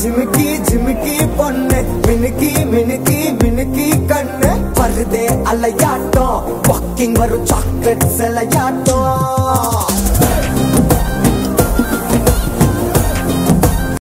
ஜிமிக்கி ஜிமிக்கி பொண்ணு மினுக்கி மினுக்கி மினுக்கி கண்ணு வருதே அலையாட்டம் வாக்கிங் வரும் சாக்லேட் செலையாட்டம்